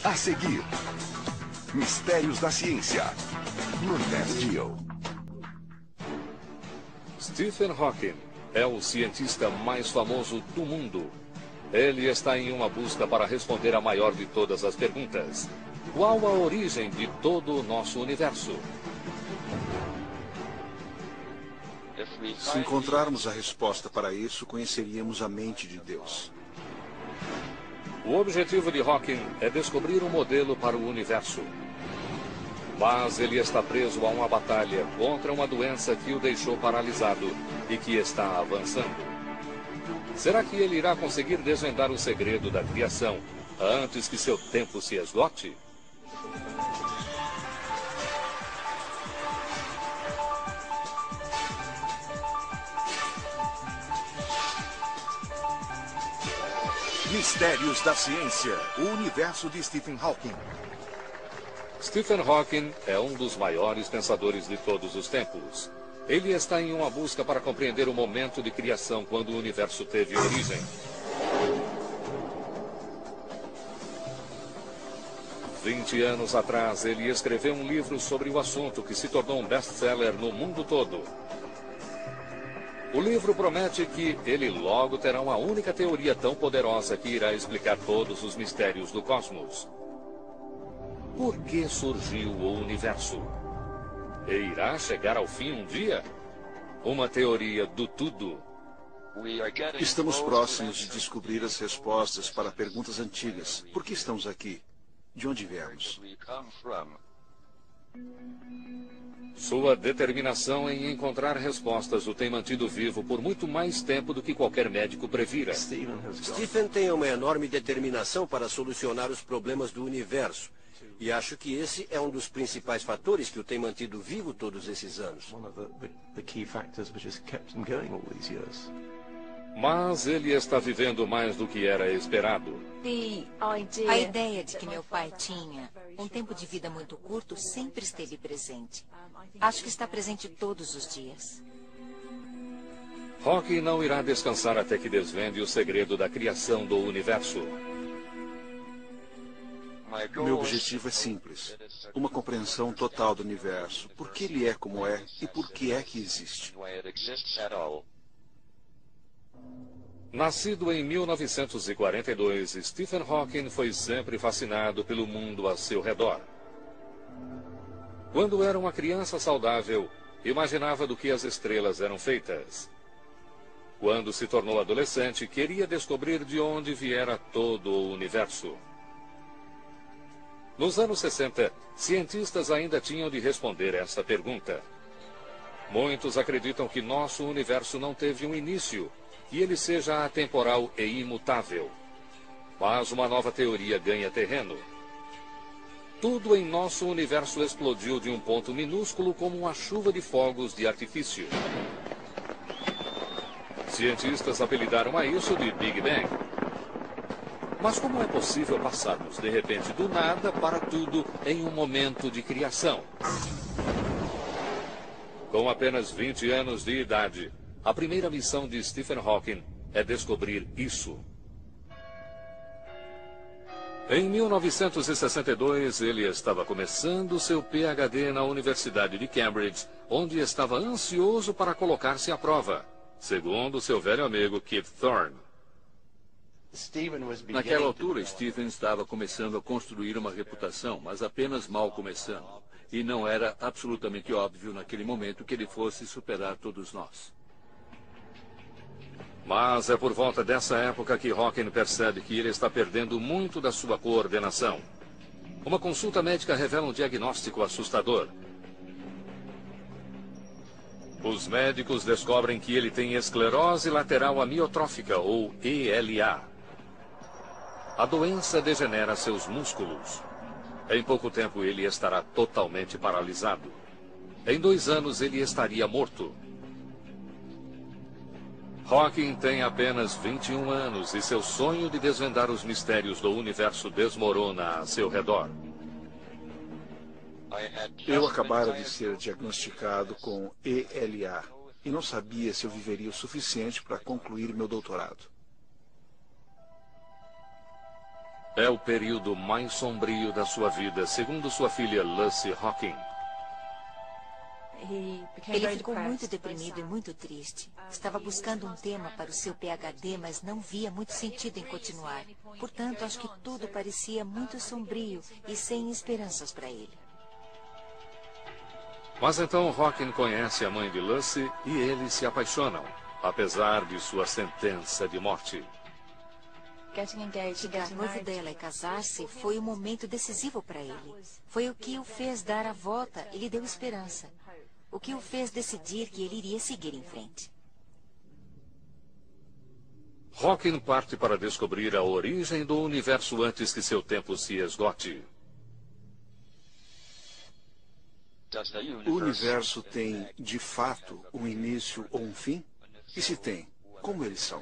A seguir, Mistérios da Ciência, no Nat Geo. Stephen Hawking é o cientista mais famoso do mundo. Ele está em uma busca para responder a maior de todas as perguntas. Qual a origem de todo o nosso universo? Se encontrarmos a resposta para isso, conheceríamos a mente de Deus. O objetivo de Hawking é descobrir um modelo para o universo. Mas ele está preso a uma batalha contra uma doença que o deixou paralisado e que está avançando. Será que ele irá conseguir desvendar o segredo da criação antes que seu tempo se esgote? Mistérios da Ciência, o universo de Stephen Hawking. Stephen Hawking é um dos maiores pensadores de todos os tempos. Ele está em uma busca para compreender o momento de criação quando o universo teve origem. Vinte anos atrás, ele escreveu um livro sobre o assunto que se tornou um best-seller no mundo todo. O livro promete que ele logo terá uma única teoria tão poderosa que irá explicar todos os mistérios do cosmos. Por que surgiu o universo? E irá chegar ao fim um dia? Uma teoria do tudo. Estamos próximos de descobrir as respostas para perguntas antigas. Por que estamos aqui? De onde viemos? Sua determinação em encontrar respostas o tem mantido vivo por muito mais tempo do que qualquer médico previra. Stephen tem uma enorme determinação para solucionar os problemas do universo. E acho que esse é um dos principais fatores que o tem mantido vivo todos esses anos. Mas ele está vivendo mais do que era esperado. A ideia de que meu pai tinha um tempo de vida muito curto sempre esteve presente. Acho que está presente todos os dias. Hawking não irá descansar até que desvende o segredo da criação do universo. Meu objetivo é simples. Uma compreensão total do universo. Por que ele é como é e por que é que existe. Nascido em 1942, Stephen Hawking foi sempre fascinado pelo mundo a seu redor. Quando era uma criança saudável, imaginava do que as estrelas eram feitas. Quando se tornou adolescente, queria descobrir de onde viera todo o universo. Nos anos 60, cientistas ainda tinham de responder essa pergunta. Muitos acreditam que nosso universo não teve um início, que ele seja atemporal e imutável. Mas uma nova teoria ganha terreno. Tudo em nosso universo explodiu de um ponto minúsculo como uma chuva de fogos de artifício. Cientistas apelidaram a isso de Big Bang. Mas como é possível passarmos, de repente, do nada para tudo em um momento de criação? Com apenas 20 anos de idade, a primeira missão de Stephen Hawking é descobrir isso. Em 1962, ele estava começando seu PhD na Universidade de Cambridge, onde estava ansioso para colocar-se à prova, segundo seu velho amigo Kip Thorne. Naquela altura, Stephen estava começando a construir uma reputação, mas apenas mal começando. E não era absolutamente óbvio naquele momento que ele fosse superar todos nós. Mas é por volta dessa época que Hawking percebe que ele está perdendo muito da sua coordenação. Uma consulta médica revela um diagnóstico assustador. Os médicos descobrem que ele tem esclerose lateral amiotrófica, ou ELA. A doença degenera seus músculos. Em pouco tempo ele estará totalmente paralisado. Em 2 anos ele estaria morto. Hawking tem apenas 21 anos e seu sonho de desvendar os mistérios do universo desmorona a seu redor. Eu acabara de ser diagnosticado com ELA e não sabia se eu viveria o suficiente para concluir meu doutorado. É o período mais sombrio da sua vida, segundo sua filha Lucy Hawking. Ele ficou muito deprimido e muito triste. Estava buscando um tema para o seu PhD, mas não via muito sentido em continuar. Portanto, acho que tudo parecia muito sombrio e sem esperanças para ele. Mas então Hawking conhece a mãe de Lucy e eles se apaixonam, apesar de sua sentença de morte. Ficar noivo dela e casar-se foi um momento decisivo para ele. Foi o que o fez dar a volta e lhe deu esperança. O que o fez decidir que ele iria seguir em frente. Hawking parte para descobrir a origem do universo antes que seu tempo se esgote. O universo tem, de fato, um início ou um fim? E se tem, como eles são?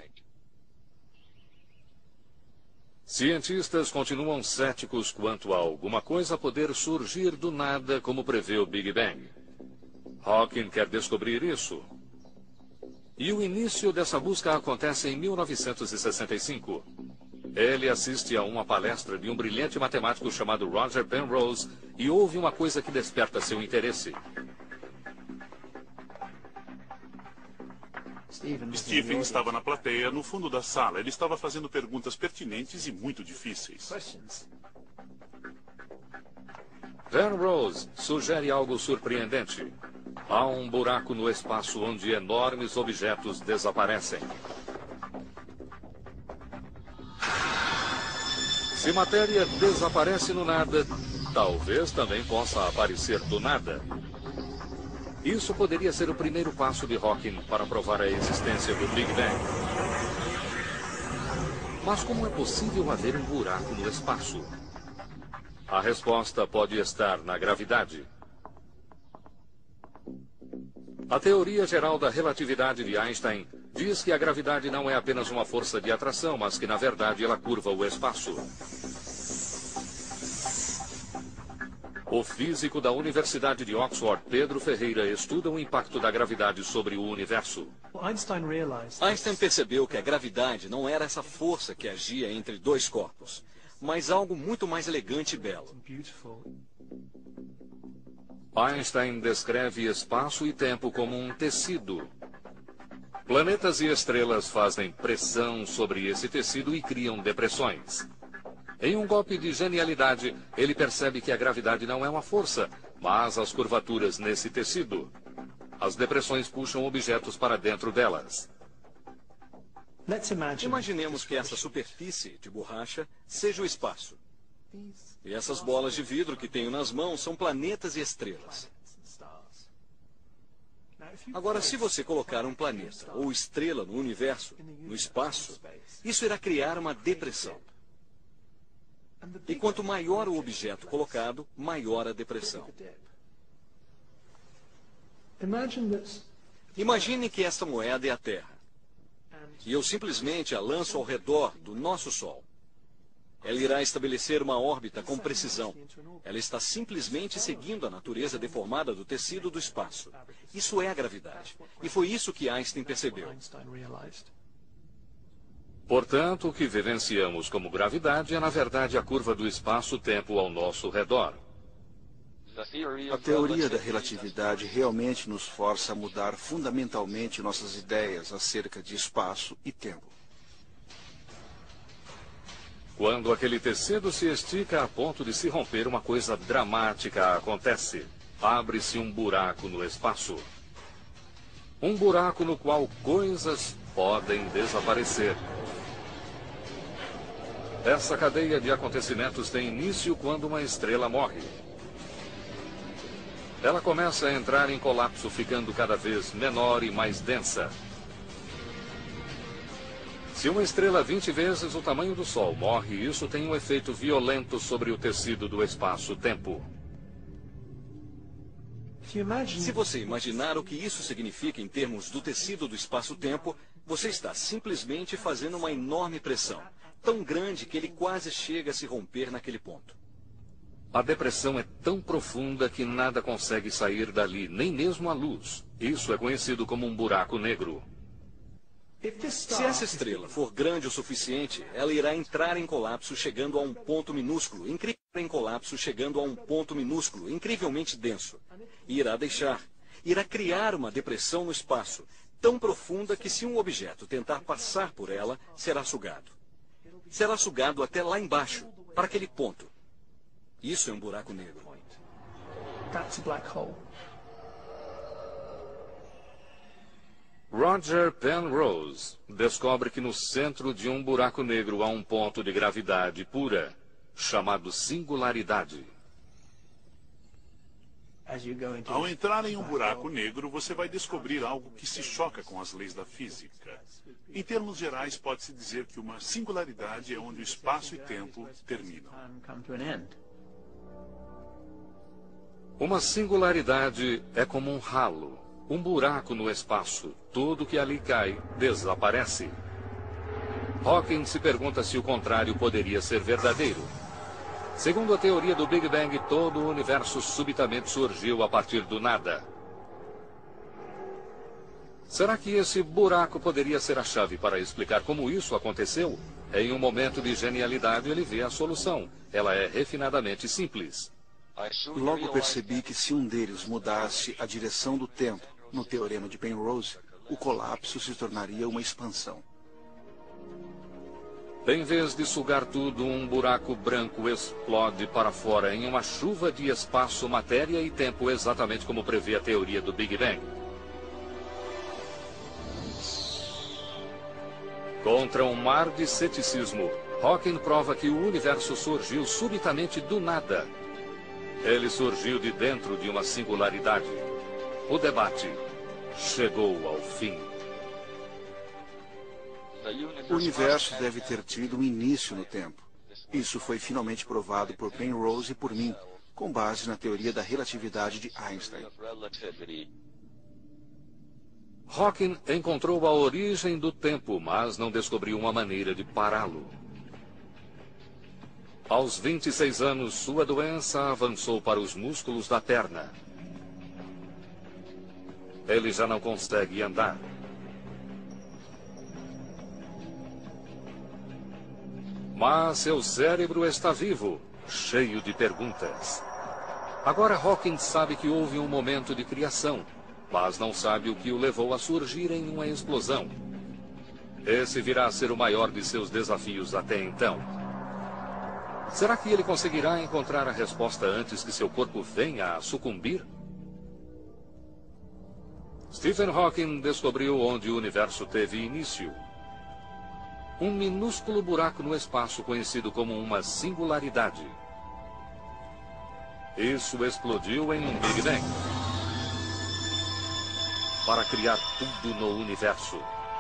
Cientistas continuam céticos quanto a alguma coisa poder surgir do nada, como prevê o Big Bang. Hawking quer descobrir isso. E o início dessa busca acontece em 1965. Ele assiste a uma palestra de um brilhante matemático chamado Roger Penrose e ouve uma coisa que desperta seu interesse. Stephen estava na plateia, no fundo da sala. Ele estava fazendo perguntas pertinentes e muito difíceis. Penrose sugere algo surpreendente. Há um buraco no espaço onde enormes objetos desaparecem. Se matéria desaparece no nada, talvez também possa aparecer do nada. Isso poderia ser o primeiro passo de Hawking para provar a existência do Big Bang. Mas como é possível haver um buraco no espaço? A resposta pode estar na gravidade. A teoria geral da relatividade de Einstein diz que a gravidade não é apenas uma força de atração, mas que, na verdade, ela curva o espaço. O físico da Universidade de Oxford, Pedro Ferreira, estuda o impacto da gravidade sobre o universo. Einstein percebeu que a gravidade não era essa força que agia entre dois corpos, mas algo muito mais elegante e belo. Einstein descreve espaço e tempo como um tecido. Planetas e estrelas fazem pressão sobre esse tecido e criam depressões. Em um golpe de genialidade, ele percebe que a gravidade não é uma força, mas as curvaturas nesse tecido. As depressões puxam objetos para dentro delas. Imaginemos que essa superfície de borracha seja o espaço. E essas bolas de vidro que tenho nas mãos são planetas e estrelas. Agora, se você colocar um planeta ou estrela no universo, no espaço, isso irá criar uma depressão. E quanto maior o objeto colocado, maior a depressão. Imagine que esta moeda é a Terra. E eu simplesmente a lanço ao redor do nosso Sol. Ela irá estabelecer uma órbita com precisão. Ela está simplesmente seguindo a natureza deformada do tecido do espaço. Isso é a gravidade. E foi isso que Einstein percebeu. Portanto, o que vivenciamos como gravidade é, na verdade, a curva do espaço-tempo ao nosso redor. A teoria da relatividade realmente nos força a mudar fundamentalmente nossas ideias acerca de espaço e tempo. Quando aquele tecido se estica a ponto de se romper, uma coisa dramática acontece. Abre-se um buraco no espaço. Um buraco no qual coisas podem desaparecer. Essa cadeia de acontecimentos tem início quando uma estrela morre. Ela começa a entrar em colapso, ficando cada vez menor e mais densa. Se uma estrela 20 vezes o tamanho do Sol morre, isso tem um efeito violento sobre o tecido do espaço-tempo. Se você imaginar o que isso significa em termos do tecido do espaço-tempo, você está simplesmente fazendo uma enorme pressão, tão grande que ele quase chega a se romper naquele ponto. A depressão é tão profunda que nada consegue sair dali, nem mesmo a luz. Isso é conhecido como um buraco negro. Se essa estrela for grande o suficiente, ela irá entrar em colapso chegando a um ponto minúsculo, incrivelmente denso. E irá criar uma depressão no espaço, tão profunda que se um objeto tentar passar por ela, será sugado. Será sugado até lá embaixo, para aquele ponto. Isso é um buraco negro. Roger Penrose descobre que no centro de um buraco negro há um ponto de gravidade pura, chamado singularidade. Ao entrar em um buraco negro, você vai descobrir algo que se choca com as leis da física. Em termos gerais, pode-se dizer que uma singularidade é onde o espaço e tempo terminam. Uma singularidade é como um ralo, um buraco no espaço. Tudo que ali cai desaparece. Hawking se pergunta se o contrário poderia ser verdadeiro. Segundo a teoria do Big Bang, todo o universo subitamente surgiu a partir do nada. Será que esse buraco poderia ser a chave para explicar como isso aconteceu? Em um momento de genialidade, ele vê a solução. Ela é refinadamente simples. Logo percebi que se um deles mudasse a direção do tempo, no teorema de Penrose, o colapso se tornaria uma expansão. Em vez de sugar tudo, um buraco branco explode para fora em uma chuva de espaço, matéria e tempo, exatamente como prevê a teoria do Big Bang. Contra um mar de ceticismo, Hawking prova que o universo surgiu subitamente do nada. Ele surgiu de dentro de uma singularidade. O debate chegou ao fim. O universo deve ter tido um início no tempo. Isso foi finalmente provado por Penrose e por mim, com base na teoria da relatividade de Einstein. Hawking encontrou a origem do tempo, mas não descobriu uma maneira de pará-lo. Aos 26 anos, sua doença avançou para os músculos da perna. Ele já não consegue andar. Mas seu cérebro está vivo, cheio de perguntas. Agora Hawking sabe que houve um momento de criação, mas não sabe o que o levou a surgir em uma explosão. Esse virá a ser o maior de seus desafios até então. Será que ele conseguirá encontrar a resposta antes que seu corpo venha a sucumbir? Stephen Hawking descobriu onde o universo teve início. Um minúsculo buraco no espaço conhecido como uma singularidade. Isso explodiu em um Big Bang para criar tudo no universo.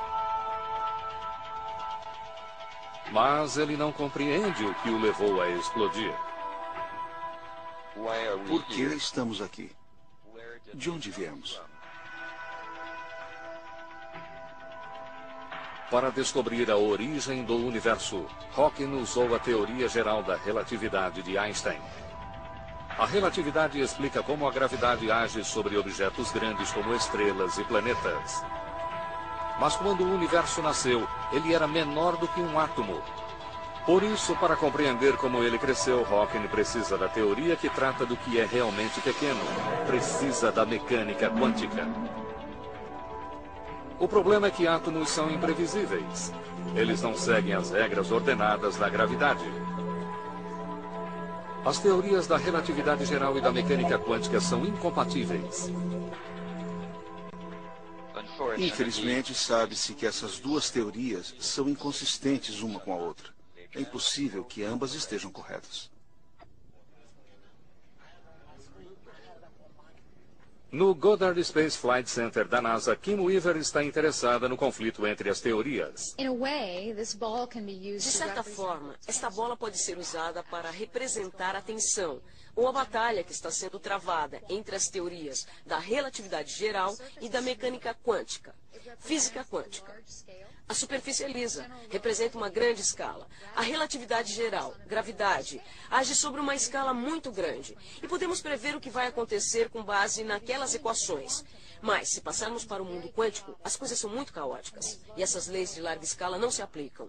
Mas ele não compreende o que o levou a explodir. Por que estamos aqui? De onde viemos? Para descobrir a origem do universo, Hawking usou a teoria geral da relatividade de Einstein. A relatividade explica como a gravidade age sobre objetos grandes como estrelas e planetas. Mas quando o universo nasceu, ele era menor do que um átomo. Por isso, para compreender como ele cresceu, Hawking precisa da teoria que trata do que é realmente pequeno. Precisa da mecânica quântica. O problema é que átomos são imprevisíveis. Eles não seguem as regras ordenadas da gravidade. As teorias da relatividade geral e da mecânica quântica são incompatíveis. Infelizmente, sabe-se que essas duas teorias são inconsistentes uma com a outra. É impossível que ambas estejam corretas. No Goddard Space Flight Center da NASA, Kim Weaver está interessada no conflito entre as teorias. De certa forma, esta bola pode ser usada para representar a tensão, ou a batalha que está sendo travada entre as teorias da relatividade geral e da mecânica quântica, física quântica. A superfície é lisa, representa uma grande escala. A relatividade geral, gravidade, age sobre uma escala muito grande. E podemos prever o que vai acontecer com base naquelas equações. Mas, se passarmos para o mundo quântico, as coisas são muito caóticas. E essas leis de larga escala não se aplicam.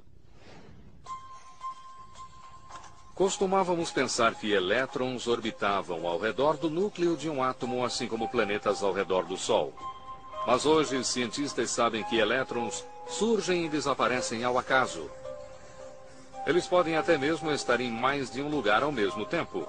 Costumávamos pensar que elétrons orbitavam ao redor do núcleo de um átomo, assim como planetas ao redor do Sol. Mas hoje, cientistas sabem que elétrons surgem e desaparecem ao acaso. Eles podem até mesmo estar em mais de um lugar ao mesmo tempo.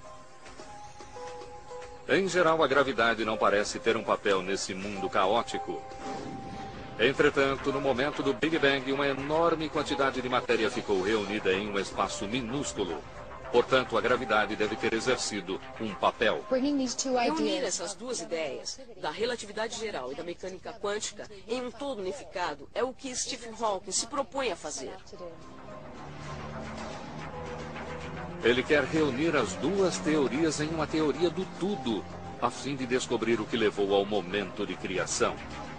Em geral, a gravidade não parece ter um papel nesse mundo caótico. Entretanto, no momento do Big Bang, uma enorme quantidade de matéria ficou reunida em um espaço minúsculo. Portanto, a gravidade deve ter exercido um papel. Reunir essas duas ideias, da relatividade geral e da mecânica quântica, em um todo unificado, é o que Stephen Hawking se propõe a fazer. Ele quer reunir as duas teorias em uma teoria do tudo, a fim de descobrir o que levou ao momento de criação.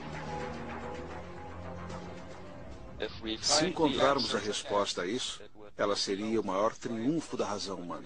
Se encontrarmos a resposta a isso, ela seria o maior triunfo da razão humana.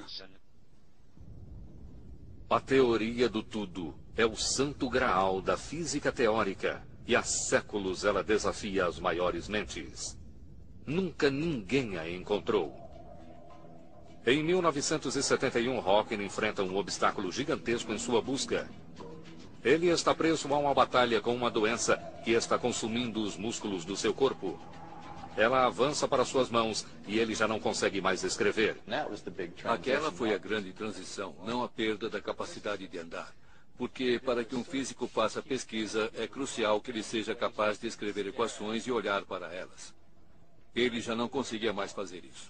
A teoria do tudo é o santo graal da física teórica, e há séculos ela desafia as maiores mentes. Nunca ninguém a encontrou. Em 1971, Hawking enfrenta um obstáculo gigantesco em sua busca. Ele está preso a uma batalha com uma doença que está consumindo os músculos do seu corpo. Ela avança para suas mãos e ele já não consegue mais escrever. Aquela foi a grande transição, não a perda da capacidade de andar. Porque para que um físico faça pesquisa, é crucial que ele seja capaz de escrever equações e olhar para elas. Ele já não conseguia mais fazer isso.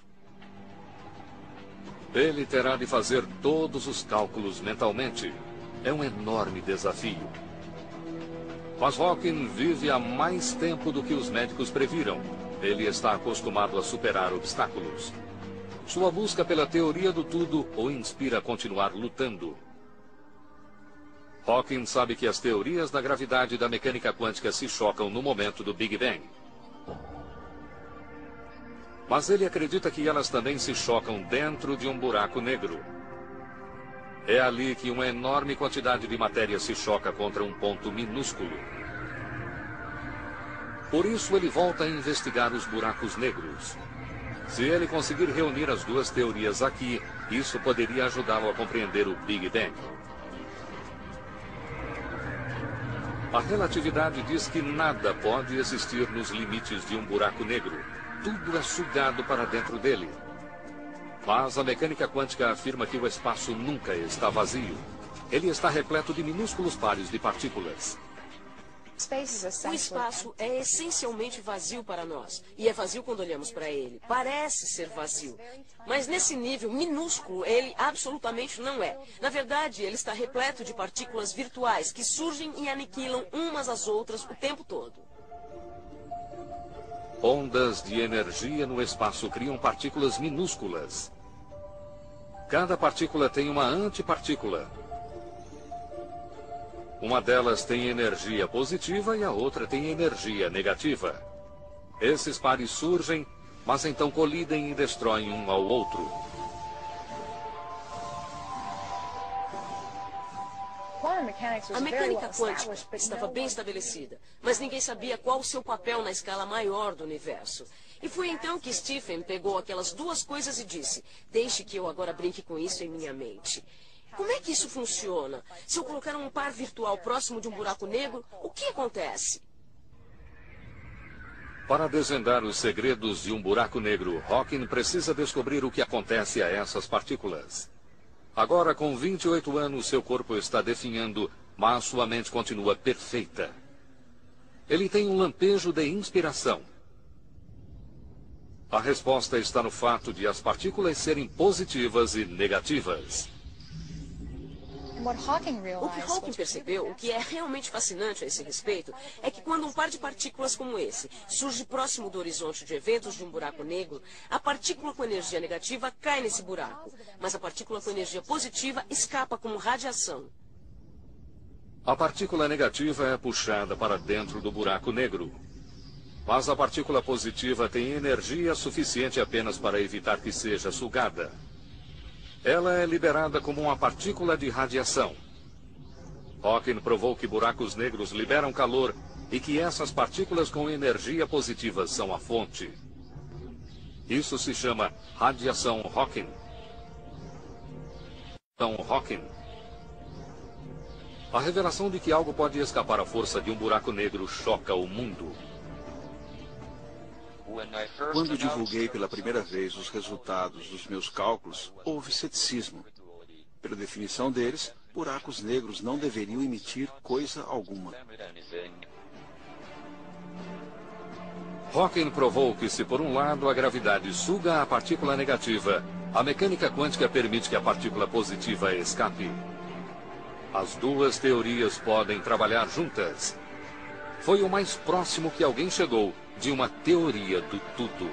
Ele terá de fazer todos os cálculos mentalmente. É um enorme desafio. Mas Hawking vive há mais tempo do que os médicos previram. Ele está acostumado a superar obstáculos. Sua busca pela teoria do tudo o inspira a continuar lutando. Hawking sabe que as teorias da gravidade e da mecânica quântica se chocam no momento do Big Bang. Mas ele acredita que elas também se chocam dentro de um buraco negro. É ali que uma enorme quantidade de matéria se choca contra um ponto minúsculo. Por isso ele volta a investigar os buracos negros. Se ele conseguir reunir as duas teorias aqui, isso poderia ajudá-lo a compreender o Big Bang. A relatividade diz que nada pode existir nos limites de um buraco negro. Tudo é sugado para dentro dele. Mas a mecânica quântica afirma que o espaço nunca está vazio. Ele está repleto de minúsculos pares de partículas. O espaço é essencialmente vazio para nós. E é vazio quando olhamos para ele. Parece ser vazio. Mas nesse nível minúsculo, ele absolutamente não é. Na verdade, ele está repleto de partículas virtuais que surgem e aniquilam umas às outras o tempo todo. Ondas de energia no espaço criam partículas minúsculas. Cada partícula tem uma antipartícula. Uma delas tem energia positiva e a outra tem energia negativa. Esses pares surgem, mas então colidem e destroem um ao outro. A mecânica quântica estava bem estabelecida, mas ninguém sabia qual o seu papel na escala maior do universo. E foi então que Stephen pegou aquelas duas coisas e disse: deixe que eu agora brinque com isso em minha mente. Como é que isso funciona? Se eu colocar um par virtual próximo de um buraco negro, o que acontece? Para desvendar os segredos de um buraco negro, Hawking precisa descobrir o que acontece a essas partículas. Agora, com 28 anos, seu corpo está definhando, mas sua mente continua perfeita. Ele tem um lampejo de inspiração. A resposta está no fato de as partículas serem positivas e negativas. O que Hawking percebeu, o que é realmente fascinante a esse respeito, é que quando um par de partículas como esse surge próximo do horizonte de eventos de um buraco negro, a partícula com energia negativa cai nesse buraco, mas a partícula com energia positiva escapa como radiação. A partícula negativa é puxada para dentro do buraco negro. Mas a partícula positiva tem energia suficiente apenas para evitar que seja sugada. Ela é liberada como uma partícula de radiação. Hawking provou que buracos negros liberam calor e que essas partículas com energia positiva são a fonte. Isso se chama radiação Hawking. A revelação de que algo pode escapar à força de um buraco negro choca o mundo. Quando divulguei pela primeira vez os resultados dos meus cálculos, houve ceticismo. Pela definição deles, buracos negros não deveriam emitir coisa alguma. Hawking provou que se por um lado a gravidade suga a partícula negativa, a mecânica quântica permite que a partícula positiva escape. As duas teorias podem trabalhar juntas. Foi o mais próximo que alguém chegou de uma teoria do tudo.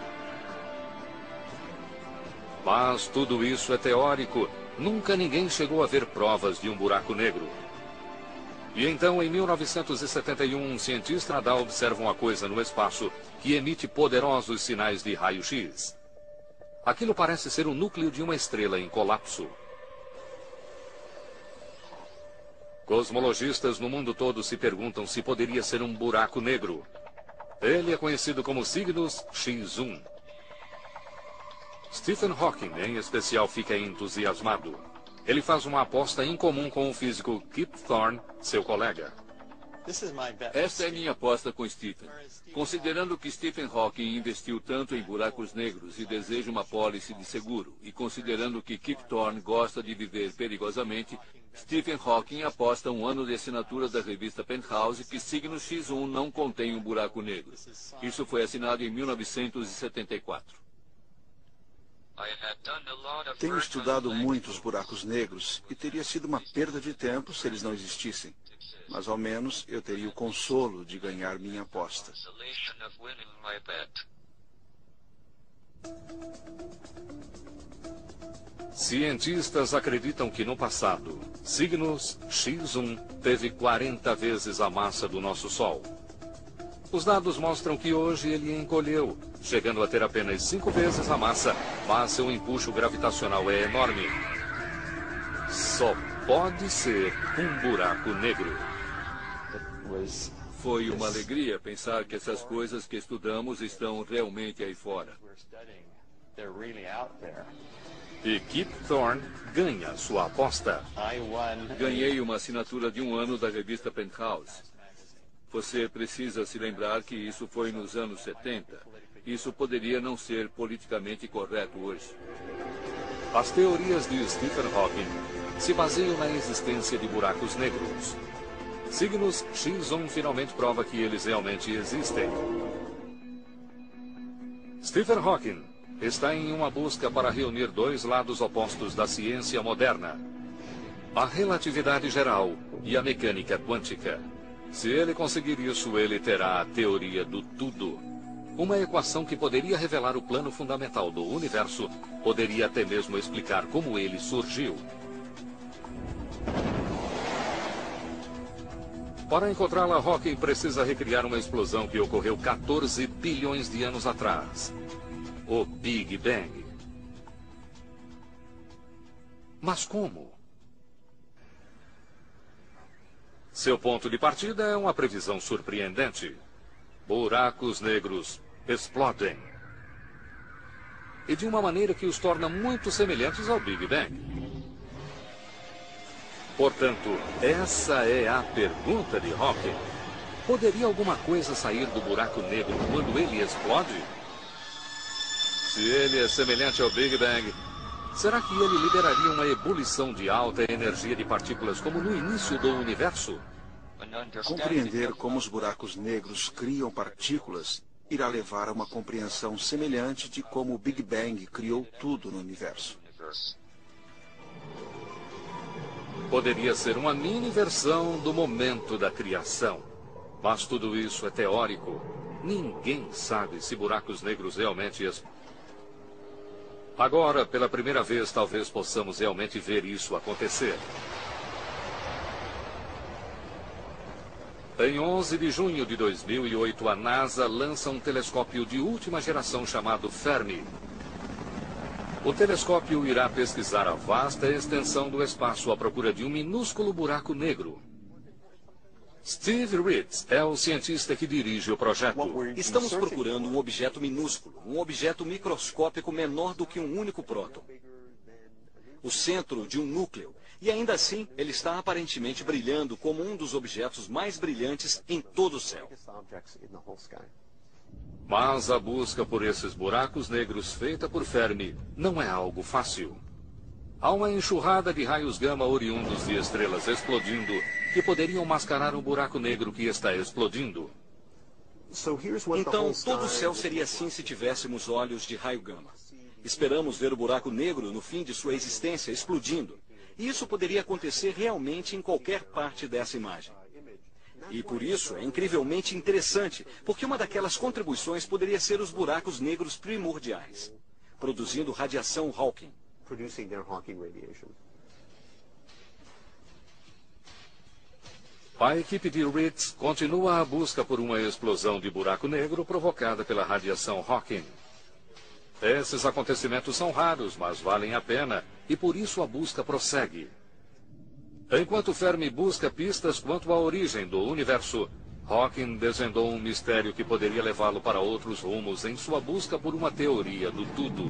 Mas tudo isso é teórico. Nunca ninguém chegou a ver provas de um buraco negro. E então, em 1971, um cientista nadal observa uma coisa no espaço que emite poderosos sinais de raio-x. Aquilo parece ser o núcleo de uma estrela em colapso. Cosmologistas no mundo todo se perguntam se poderia ser um buraco negro. Ele é conhecido como Cygnus X1. Stephen Hawking, em especial, fica entusiasmado. Ele faz uma aposta incomum com o físico Kip Thorne, seu colega. Esta é minha aposta com Stephen. Considerando que Stephen Hawking investiu tanto em buracos negros e deseja uma pólice de seguro, e considerando que Kip Thorne gosta de viver perigosamente, Stephen Hawking aposta um ano de assinatura da revista Penthouse que Cygnus X1 não contém um buraco negro. Isso foi assinado em 1974. Tenho estudado muitos buracos negros e teria sido uma perda de tempo se eles não existissem. Mas ao menos eu teria o consolo de ganhar minha aposta. Cientistas acreditam que no passado, Cygnus X1 teve 40 vezes a massa do nosso Sol. Os dados mostram que hoje ele encolheu, chegando a ter apenas 5 vezes a massa, mas seu empuxo gravitacional é enorme. Só pode ser um buraco negro. Foi uma alegria pensar que essas coisas que estudamos estão realmente aí fora. E Kip Thorne ganha sua aposta. Ganhei uma assinatura de um ano da revista Penthouse. Você precisa se lembrar que isso foi nos anos 70. Isso poderia não ser politicamente correto hoje. As teorias de Stephen Hawking se baseiam na existência de buracos negros. Cygnus X1 finalmente prova que eles realmente existem. Stephen Hawking está em uma busca para reunir dois lados opostos da ciência moderna: a relatividade geral e a mecânica quântica. Se ele conseguir isso, ele terá a teoria do tudo. Uma equação que poderia revelar o plano fundamental do universo, poderia até mesmo explicar como ele surgiu. Para encontrá-la, Hawking precisa recriar uma explosão que ocorreu 14 bilhões de anos atrás. O Big Bang. Mas como? Seu ponto de partida é uma previsão surpreendente. Buracos negros explodem. E de uma maneira que os torna muito semelhantes ao Big Bang. Portanto, essa é a pergunta de Hawking. Poderia alguma coisa sair do buraco negro quando ele explode? Se ele é semelhante ao Big Bang, será que ele liberaria uma ebulição de alta energia de partículas como no início do universo? Compreender como os buracos negros criam partículas irá levar a uma compreensão semelhante de como o Big Bang criou tudo no universo. Poderia ser uma mini versão do momento da criação. Mas tudo isso é teórico. Ninguém sabe se buracos negros realmente... Agora, pela primeira vez, talvez possamos realmente ver isso acontecer. Em 11 de junho de 2008, a NASA lança um telescópio de última geração chamado Fermi. O telescópio irá pesquisar a vasta extensão do espaço à procura de um minúsculo buraco negro. Steve Ritz é o cientista que dirige o projeto. Estamos procurando um objeto minúsculo, um objeto microscópico menor do que um único próton. O centro de um núcleo. E ainda assim, ele está aparentemente brilhando como um dos objetos mais brilhantes em todo o céu. Mas a busca por esses buracos negros feita por Fermi não é algo fácil. Há uma enxurrada de raios gama oriundos de estrelas explodindo que poderiam mascarar um buraco negro que está explodindo. Então, todo o céu seria assim se tivéssemos olhos de raio gama. Esperamos ver o buraco negro no fim de sua existência explodindo. E isso poderia acontecer realmente em qualquer parte dessa imagem. E por isso é incrivelmente interessante, porque uma daquelas contribuições poderia ser os buracos negros primordiais, produzindo radiação Hawking. A equipe de Ritz continua a busca por uma explosão de buraco negro provocada pela radiação Hawking. Esses acontecimentos são raros, mas valem a pena, e por isso a busca prossegue. Enquanto Fermi busca pistas quanto à origem do universo, Hawking desvendou um mistério que poderia levá-lo para outros rumos em sua busca por uma teoria do tudo.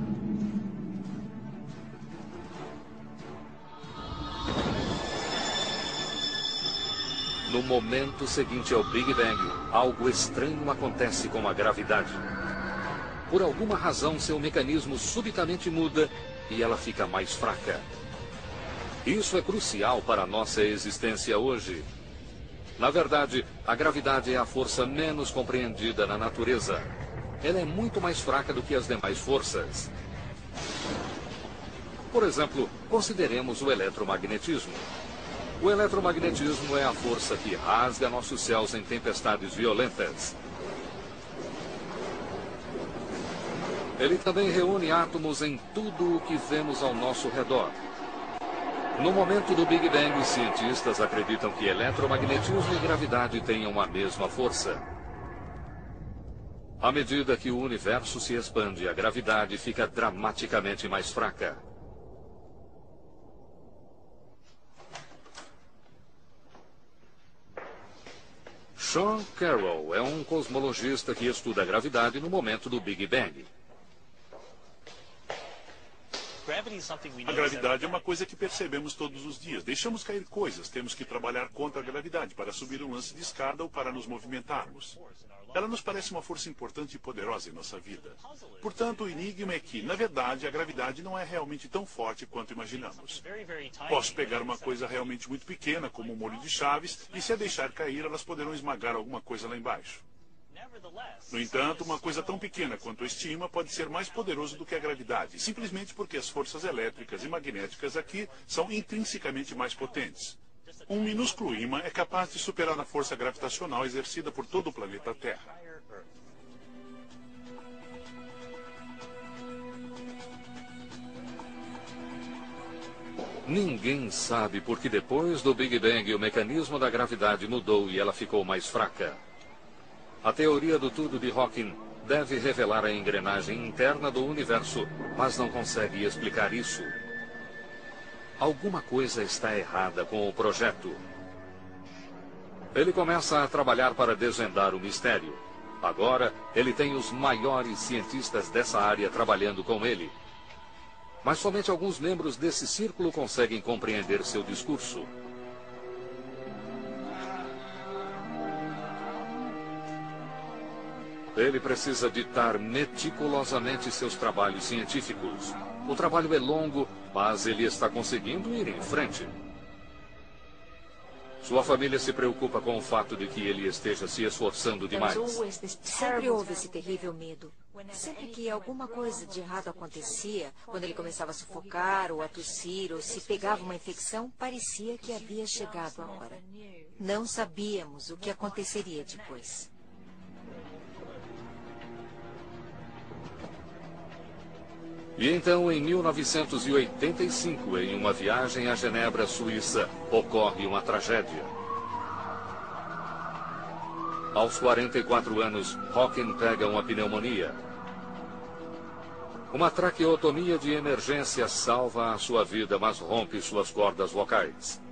No momento seguinte ao Big Bang, algo estranho acontece com a gravidade. Por alguma razão, seu mecanismo subitamente muda e ela fica mais fraca. Isso é crucial para a nossa existência hoje. Na verdade, a gravidade é a força menos compreendida na natureza. Ela é muito mais fraca do que as demais forças. Por exemplo, consideremos o eletromagnetismo. O eletromagnetismo é a força que rasga nossos céus em tempestades violentas. Ele também reúne átomos em tudo o que vemos ao nosso redor. No momento do Big Bang, cientistas acreditam que eletromagnetismo e gravidade tenham a mesma força. À medida que o universo se expande, a gravidade fica dramaticamente mais fraca. Sean Carroll é um cosmologista que estuda a gravidade no momento do Big Bang. A gravidade é uma coisa que percebemos todos os dias. Deixamos cair coisas, temos que trabalhar contra a gravidade para subir um lance de escada ou para nos movimentarmos. Ela nos parece uma força importante e poderosa em nossa vida. Portanto, o enigma é que, na verdade, a gravidade não é realmente tão forte quanto imaginamos. Posso pegar uma coisa realmente muito pequena, como um molho de chaves, e se a deixar cair, elas poderão esmagar alguma coisa lá embaixo. No entanto, uma coisa tão pequena quanto a estima pode ser mais poderosa do que a gravidade, simplesmente porque as forças elétricas e magnéticas aqui são intrinsecamente mais potentes. Um minúsculo ímã é capaz de superar a força gravitacional exercida por todo o planeta Terra. Ninguém sabe porque depois do Big Bang o mecanismo da gravidade mudou e ela ficou mais fraca. A teoria do tudo de Hawking deve revelar a engrenagem interna do universo, mas não consegue explicar isso. Alguma coisa está errada com o projeto. Ele começa a trabalhar para desvendar o mistério. Agora, ele tem os maiores cientistas dessa área trabalhando com ele. Mas somente alguns membros desse círculo conseguem compreender seu discurso. Ele precisa ditar meticulosamente seus trabalhos científicos. O trabalho é longo, mas ele está conseguindo ir em frente. Sua família se preocupa com o fato de que ele esteja se esforçando demais. Sempre houve esse terrível medo. Sempre que alguma coisa de errado acontecia, quando ele começava a sufocar ou a tossir, ou se pegava uma infecção, parecia que havia chegado a hora. Não sabíamos o que aconteceria depois. E então, em 1985, em uma viagem a Genebra, Suíça, ocorre uma tragédia. Aos 44 anos, Hawking pega uma pneumonia. Uma traqueotomia de emergência salva a sua vida, mas rompe suas cordas vocais.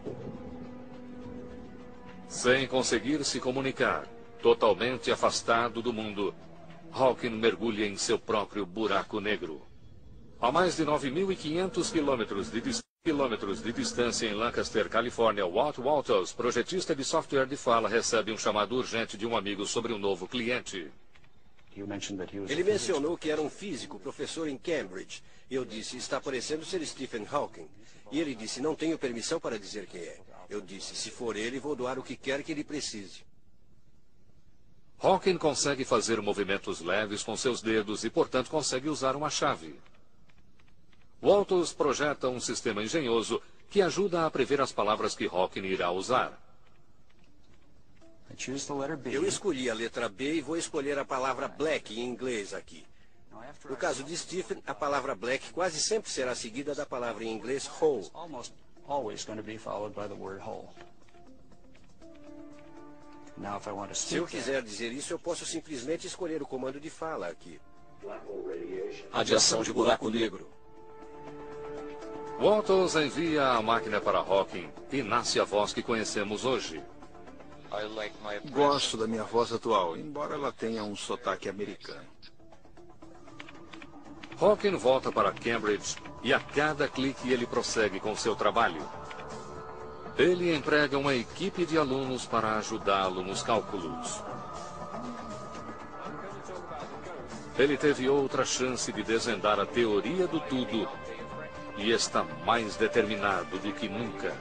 Sem conseguir se comunicar, totalmente afastado do mundo, Hawking mergulha em seu próprio buraco negro. A mais de 9.500 quilômetros de distância em Lancaster, Califórnia, Walt Walters, projetista de software de fala, recebe um chamado urgente de um amigo sobre um novo cliente. Ele mencionou que era um físico, professor em Cambridge. Eu disse, está parecendo ser Stephen Hawking. E ele disse, não tenho permissão para dizer quem é. Eu disse, se for ele, vou doar o que quer que ele precise. Hawking consegue fazer movimentos leves com seus dedos e, portanto, consegue usar uma chave. Walters projeta um sistema engenhoso que ajuda a prever as palavras que Hawking irá usar. Eu escolhi a letra B e vou escolher a palavra black em inglês aqui. No caso de Stephen, a palavra black quase sempre será seguida da palavra em inglês hole. Se eu quiser dizer isso, eu posso simplesmente escolher o comando de fala aqui. Radiação de buraco negro. Walters envia a máquina para Hawking e nasce a voz que conhecemos hoje. Gosto da minha voz atual, embora ela tenha um sotaque americano. Hawking volta para Cambridge e a cada clique ele prossegue com seu trabalho. Ele emprega uma equipe de alunos para ajudá-lo nos cálculos. Ele teve outra chance de desvendar a teoria do tudo e está mais determinado do que nunca.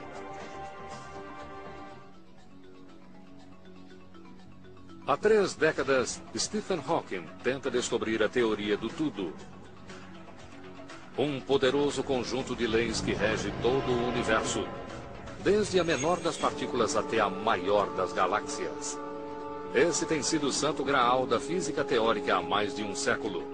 Há 3 décadas, Stephen Hawking tenta descobrir a teoria do tudo. Um poderoso conjunto de leis que rege todo o universo, desde a menor das partículas até a maior das galáxias. Esse tem sido o santo graal da física teórica há mais de um século.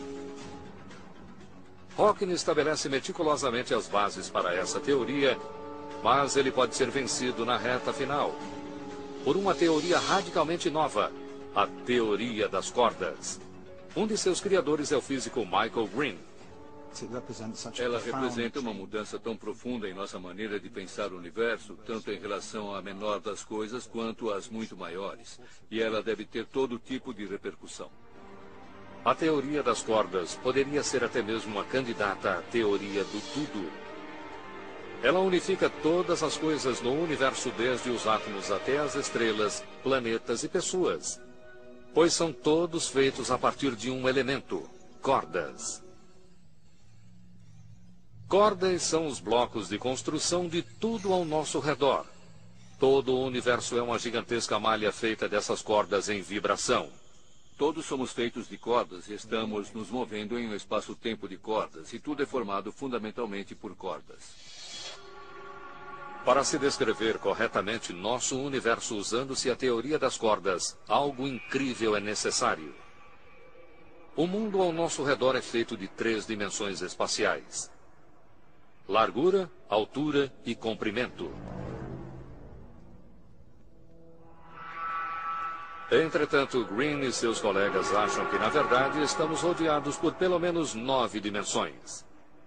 Hawking estabelece meticulosamente as bases para essa teoria, mas ele pode ser vencido na reta final por uma teoria radicalmente nova, a teoria das cordas. Um de seus criadores é o físico Michael Green. Ela representa uma mudança tão profunda em nossa maneira de pensar o universo, tanto em relação à menor das coisas quanto às muito maiores. E ela deve ter todo tipo de repercussão. A teoria das cordas poderia ser até mesmo uma candidata à teoria do tudo. Ela unifica todas as coisas no universo, desde os átomos até as estrelas, planetas e pessoas. Pois são todos feitos a partir de um elemento, cordas. Cordas são os blocos de construção de tudo ao nosso redor. Todo o universo é uma gigantesca malha feita dessas cordas em vibração. Todos somos feitos de cordas e estamos nos movendo em um espaço-tempo de cordas, e tudo é formado fundamentalmente por cordas. Para se descrever corretamente nosso universo usando-se a teoria das cordas, algo incrível é necessário. O mundo ao nosso redor é feito de 3 dimensões espaciais: largura, altura e comprimento. Entretanto, Green e seus colegas acham que, na verdade, estamos rodeados por pelo menos 9 dimensões.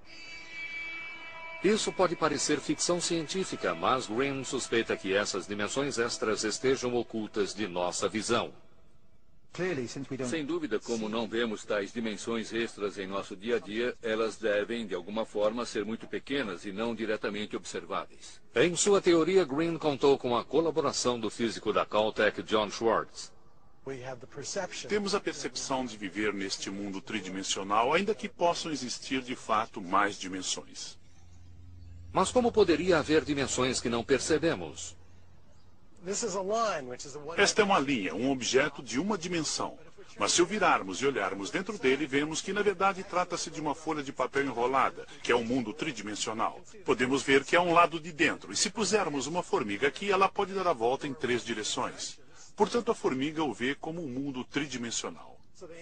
Isso pode parecer ficção científica, mas Green suspeita que essas dimensões extras estejam ocultas de nossa visão. Sem dúvida, como não vemos tais dimensões extras em nosso dia a dia, elas devem, de alguma forma, ser muito pequenas e não diretamente observáveis. Em sua teoria, Green contou com a colaboração do físico da Caltech, John Schwartz. Temos a percepção de viver neste mundo tridimensional, ainda que possam existir, de fato, mais dimensões. Mas como poderia haver dimensões que não percebemos? Esta é uma linha, um objeto de uma dimensão. Mas se o virarmos e olharmos dentro dele, vemos que, na verdade, trata-se de uma folha de papel enrolada, que é um mundo tridimensional. Podemos ver que há um lado de dentro, e se pusermos uma formiga aqui, ela pode dar a volta em 3 direções. Portanto, a formiga o vê como um mundo tridimensional.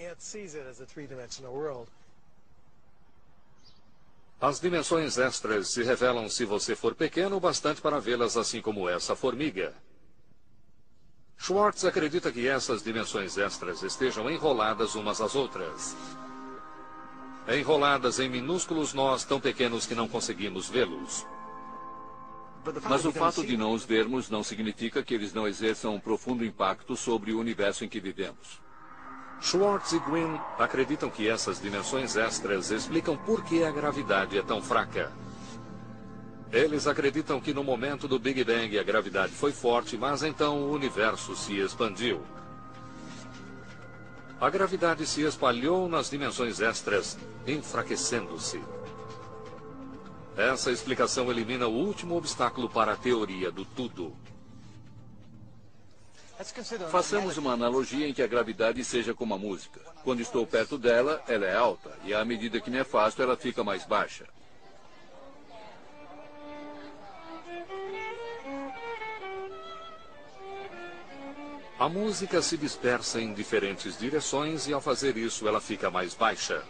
As dimensões extras se revelam se você for pequeno o bastante para vê-las, assim como essa formiga. Schwartz acredita que essas dimensões extras estejam enroladas umas às outras. Enroladas em minúsculos nós tão pequenos que não conseguimos vê-los. Mas o fato de não os vermos não significa que eles não exerçam um profundo impacto sobre o universo em que vivemos. Schwartz e Green acreditam que essas dimensões extras explicam por que a gravidade é tão fraca. Eles acreditam que no momento do Big Bang a gravidade foi forte, mas então o universo se expandiu. A gravidade se espalhou nas dimensões extras, enfraquecendo-se. Essa explicação elimina o último obstáculo para a teoria do tudo. Façamos uma analogia em que a gravidade seja como a música. Quando estou perto dela, ela é alta, e à medida que me afasto, ela fica mais baixa. A música se dispersa em diferentes direções e, ao fazer isso, ela fica mais baixa.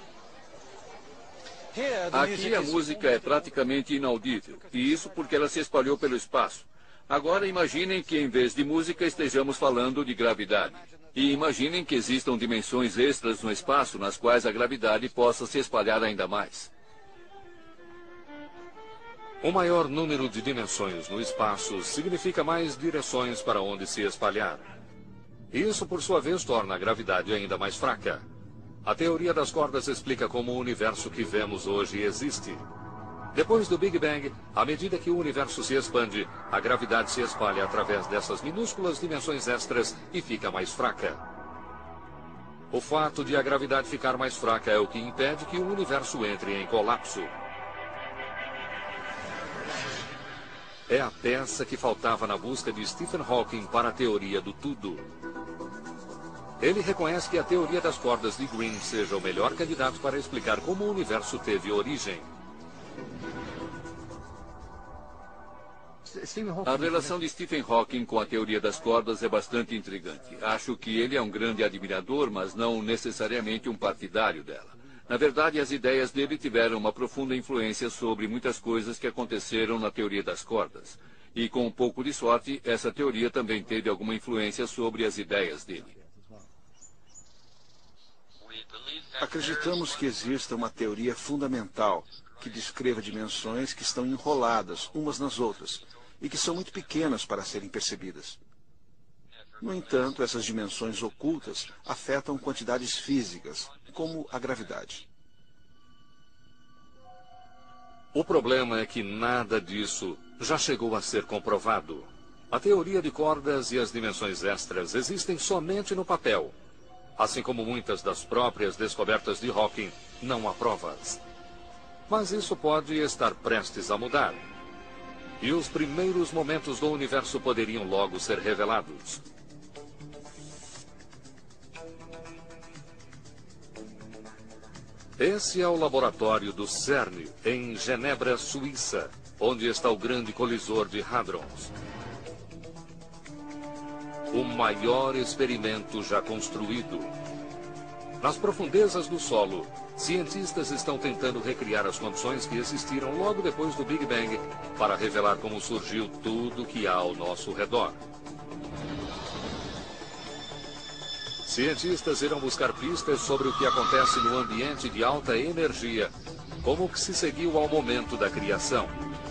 Aqui a música é praticamente inaudível, e isso porque ela se espalhou pelo espaço. Agora imaginem que em vez de música estejamos falando de gravidade. E imaginem que existam dimensões extras no espaço nas quais a gravidade possa se espalhar ainda mais. O maior número de dimensões no espaço significa mais direções para onde se espalhar. Isso, por sua vez, torna a gravidade ainda mais fraca. A teoria das cordas explica como o universo que vemos hoje existe. Depois do Big Bang, à medida que o universo se expande, a gravidade se espalha através dessas minúsculas dimensões extras e fica mais fraca. O fato de a gravidade ficar mais fraca é o que impede que o universo entre em colapso. É a peça que faltava na busca de Stephen Hawking para a teoria do tudo. Ele reconhece que a teoria das cordas de Green seja o melhor candidato para explicar como o universo teve origem. A relação de Stephen Hawking com a teoria das cordas é bastante intrigante. Acho que ele é um grande admirador, mas não necessariamente um partidário dela. Na verdade, as ideias dele tiveram uma profunda influência sobre muitas coisas que aconteceram na teoria das cordas. E com um pouco de sorte, essa teoria também teve alguma influência sobre as ideias dele. Acreditamos que exista uma teoria fundamental que descreva dimensões que estão enroladas umas nas outras e que são muito pequenas para serem percebidas. No entanto, essas dimensões ocultas afetam quantidades físicas, como a gravidade. O problema é que nada disso já chegou a ser comprovado. A teoria de cordas e as dimensões extras existem somente no papel. Assim como muitas das próprias descobertas de Hawking, não há provas. Mas isso pode estar prestes a mudar. E os primeiros momentos do universo poderiam logo ser revelados. Esse é o laboratório do CERN, em Genebra, Suíça, onde está o grande colisor de hadrons. O maior experimento já construído. Nas profundezas do solo, cientistas estão tentando recriar as condições que existiram logo depois do Big Bang para revelar como surgiu tudo que há ao nosso redor. Cientistas irão buscar pistas sobre o que acontece no ambiente de alta energia, como o que se seguiu ao momento da criação.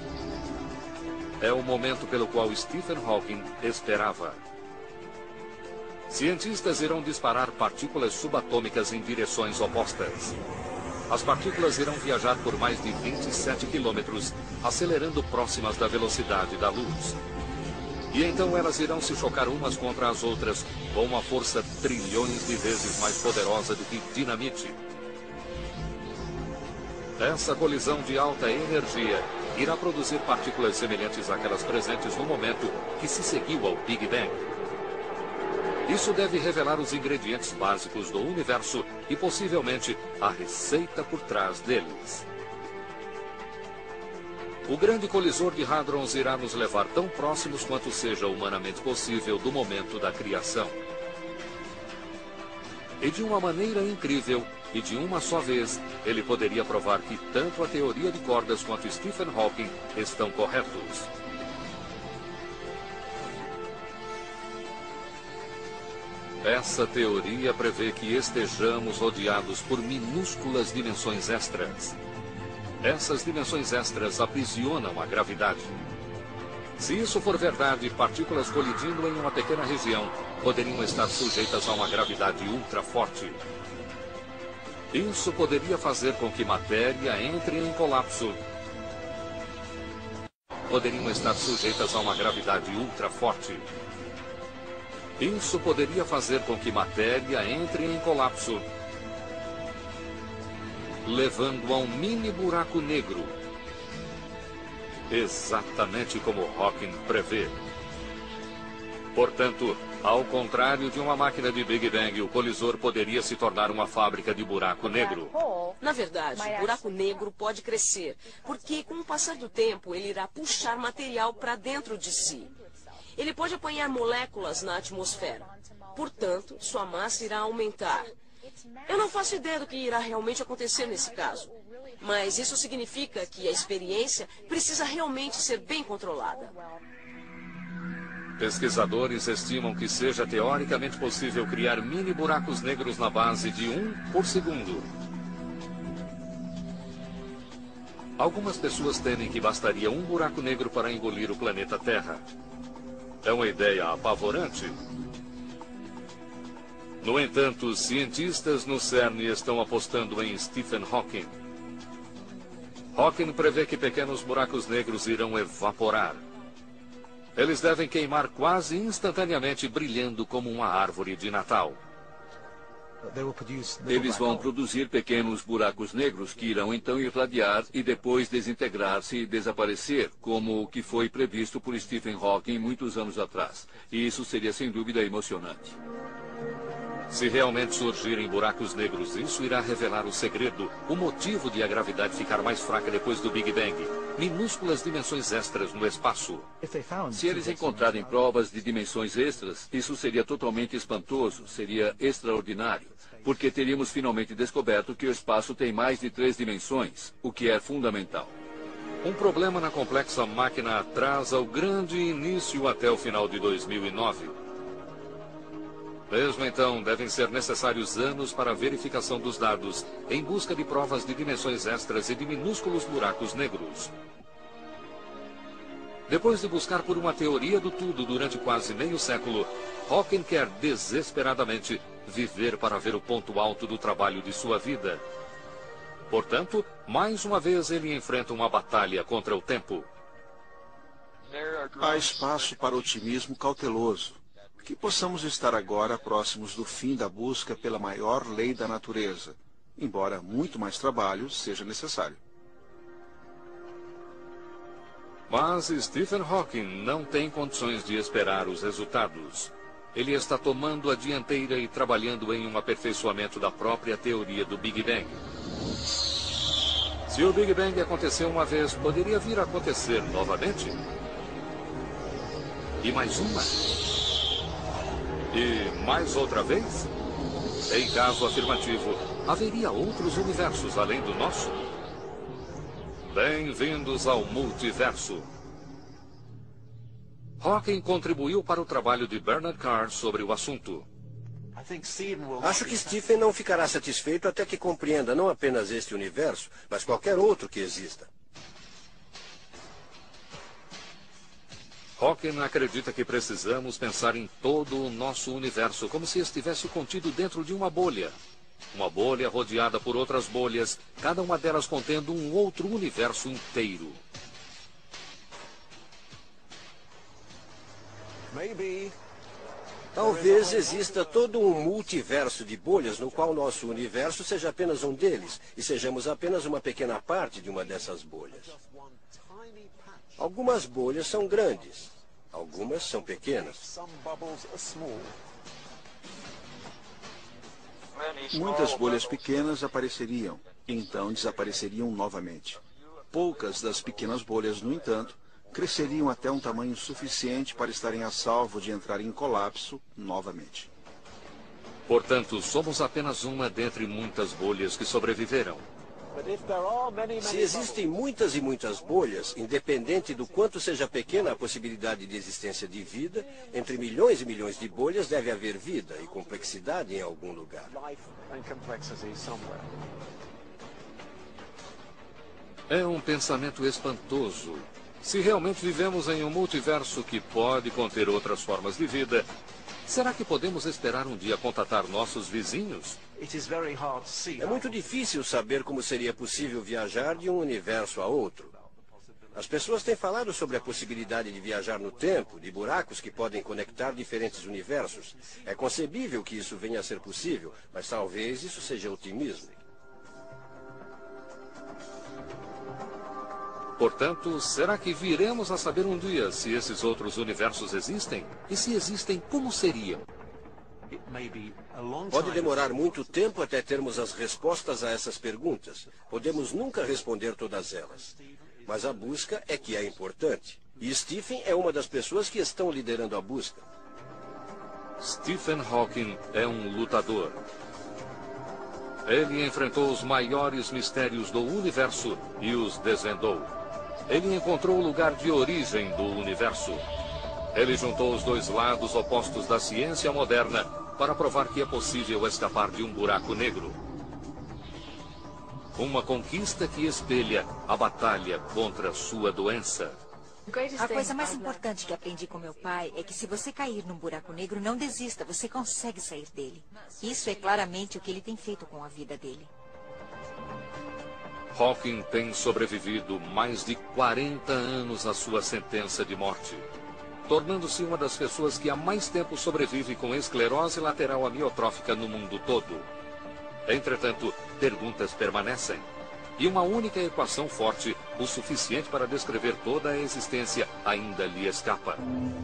É o momento pelo qual Stephen Hawking esperava. Cientistas irão disparar partículas subatômicas em direções opostas. As partículas irão viajar por mais de 27 quilômetros, acelerando próximas da velocidade da luz. E então elas irão se chocar umas contra as outras com uma força trilhões de vezes mais poderosa do que dinamite. Essa colisão de alta energia irá produzir partículas semelhantes àquelas presentes no momento que se seguiu ao Big Bang. Isso deve revelar os ingredientes básicos do universo e, possivelmente, a receita por trás deles. O grande colisor de hadrons irá nos levar tão próximos quanto seja humanamente possível do momento da criação. E de uma maneira incrível, e de uma só vez, ele poderia provar que tanto a teoria de cordas quanto Stephen Hawking estão corretos. Essa teoria prevê que estejamos rodeados por minúsculas dimensões extras. Essas dimensões extras aprisionam a gravidade. Se isso for verdade, partículas colidindo em uma pequena região poderiam estar sujeitas a uma gravidade ultra forte. Isso poderia fazer com que matéria entre em colapso. Poderiam estar sujeitas a uma gravidade ultra forte. Isso poderia fazer com que matéria entre em colapso, levando a um mini buraco negro. Exatamente como Hawking prevê. Portanto, ao contrário de uma máquina de Big Bang, o colisor poderia se tornar uma fábrica de buraco negro. Na verdade, o buraco negro pode crescer, porque com o passar do tempo ele irá puxar material para dentro de si. Ele pode apanhar moléculas na atmosfera. Portanto, sua massa irá aumentar. Eu não faço ideia do que irá realmente acontecer nesse caso. Mas isso significa que a experiência precisa realmente ser bem controlada. Pesquisadores estimam que seja teoricamente possível criar mini buracos negros na base de 1 por segundo. Algumas pessoas temem que bastaria um buraco negro para engolir o planeta Terra. É uma ideia apavorante. No entanto, os cientistas no CERN estão apostando em Stephen Hawking. Hawking prevê que pequenos buracos negros irão evaporar. Eles devem queimar quase instantaneamente, brilhando como uma árvore de Natal. Eles vão produzir pequenos buracos negros que irão então irradiar e depois desintegrar-se e desaparecer, como o que foi previsto por Stephen Hawking muitos anos atrás. E isso seria sem dúvida emocionante. Se realmente surgirem buracos negros, isso irá revelar o segredo, o motivo de a gravidade ficar mais fraca depois do Big Bang. Minúsculas dimensões extras no espaço. Se eles encontrarem provas de dimensões extras, isso seria totalmente espantoso, seria extraordinário, porque teríamos finalmente descoberto que o espaço tem mais de 3 dimensões, o que é fundamental. Um problema na complexa máquina atrasa o grande início até o final de 2009. Mesmo então, devem ser necessários anos para a verificação dos dados, em busca de provas de dimensões extras e de minúsculos buracos negros. Depois de buscar por uma teoria do tudo durante quase meio século, Hawking quer desesperadamente viver para ver o ponto alto do trabalho de sua vida. Portanto, mais uma vez ele enfrenta uma batalha contra o tempo. Há espaço para otimismo cauteloso. Que possamos estar agora próximos do fim da busca pela maior lei da natureza, embora muito mais trabalho seja necessário. Mas Stephen Hawking não tem condições de esperar os resultados. Ele está tomando a dianteira e trabalhando em um aperfeiçoamento da própria teoria do Big Bang. Se o Big Bang aconteceu uma vez, poderia vir a acontecer novamente? E mais uma? E mais outra vez? Em caso afirmativo, haveria outros universos além do nosso? Bem-vindos ao multiverso. Hawking contribuiu para o trabalho de Bernard Carr sobre o assunto. Acho que Stephen não ficará satisfeito até que compreenda não apenas este universo, mas qualquer outro que exista. Hawking acredita que precisamos pensar em todo o nosso universo como se estivesse contido dentro de uma bolha. Uma bolha rodeada por outras bolhas, cada uma delas contendo um outro universo inteiro. Talvez exista todo um multiverso de bolhas no qual nosso universo seja apenas um deles e sejamos apenas uma pequena parte de uma dessas bolhas. Algumas bolhas são grandes, algumas são pequenas. Muitas bolhas pequenas apareceriam, e então desapareceriam novamente. Poucas das pequenas bolhas, no entanto, cresceriam até um tamanho suficiente para estarem a salvo de entrar em colapso novamente. Portanto, somos apenas uma dentre muitas bolhas que sobreviveram. Se existem muitas e muitas bolhas, independente do quanto seja pequena a possibilidade de existência de vida, entre milhões e milhões de bolhas deve haver vida e complexidade em algum lugar. É um pensamento espantoso. Se realmente vivemos em um multiverso que pode conter outras formas de vida, será que podemos esperar um dia contatar nossos vizinhos? É muito difícil saber como seria possível viajar de um universo a outro. As pessoas têm falado sobre a possibilidade de viajar no tempo, de buracos que podem conectar diferentes universos. É concebível que isso venha a ser possível, mas talvez isso seja otimismo. Portanto, será que viremos a saber um dia se esses outros universos existem? E se existem, como seriam? Pode demorar muito tempo até termos as respostas a essas perguntas. Podemos nunca responder todas elas. Mas a busca é que é importante. E Stephen é uma das pessoas que estão liderando a busca. Stephen Hawking é um lutador. Ele enfrentou os maiores mistérios do universo e os desvendou. Ele encontrou o lugar de origem do universo. Ele juntou os dois lados opostos da ciência moderna para provar que é possível escapar de um buraco negro. Uma conquista que espelha a batalha contra sua doença. A coisa mais importante que aprendi com meu pai é que se você cair num buraco negro, não desista, você consegue sair dele. Isso é claramente o que ele tem feito com a vida dele. Hawking tem sobrevivido mais de 40 anos à sua sentença de morte, tornando-se uma das pessoas que há mais tempo sobrevive com esclerose lateral amiotrófica no mundo todo. Entretanto, perguntas permanecem. E uma única equação forte, o suficiente para descrever toda a existência, ainda lhe escapa.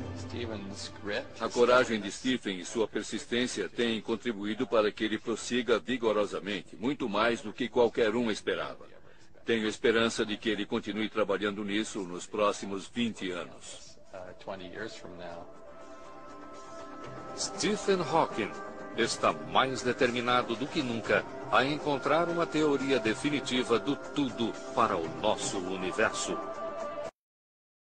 A coragem de Stephen e sua persistência têm contribuído para que ele prossiga vigorosamente, muito mais do que qualquer um esperava. Tenho esperança de que ele continue trabalhando nisso nos próximos 20 anos. Stephen Hawking está mais determinado do que nunca a encontrar uma teoria definitiva do tudo para o nosso universo.